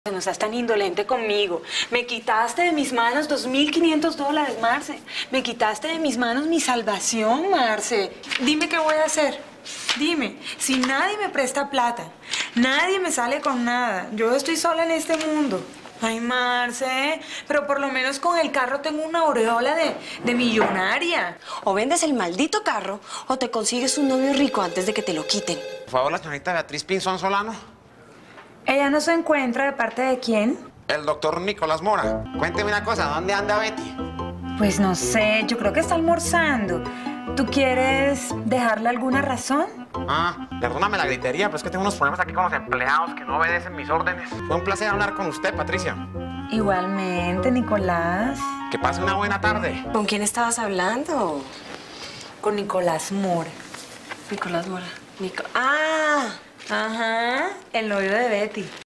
No seas tan indolente conmigo. Me quitaste de mis manos $2.500, Marce. Me quitaste de mis manos mi salvación, Marce. Dime qué voy a hacer. Dime, si nadie me presta plata, nadie me sale con nada. Yo estoy sola en este mundo. Ay, Marce, pero por lo menos con el carro tengo una aureola de millonaria. O vendes el maldito carro o te consigues un novio rico antes de que te lo quiten. Por favor, la señorita Beatriz Pinzón Solano. ¿Ella no se encuentra? ¿De parte de quién? El doctor Nicolás Mora. Cuénteme una cosa, ¿dónde anda Betty? Pues no sé, yo creo que está almorzando. ¿Tú quieres dejarle alguna razón? Perdóname la gritería, pero es que tengo unos problemas aquí con los empleados que no obedecen mis órdenes. Fue un placer hablar con usted, Patricia. Igualmente, Nicolás. Que pase una buena tarde. ¿Con quién estabas hablando? Con Nicolás Mora. Nicolás Mora. Ajá, el novio de Betty.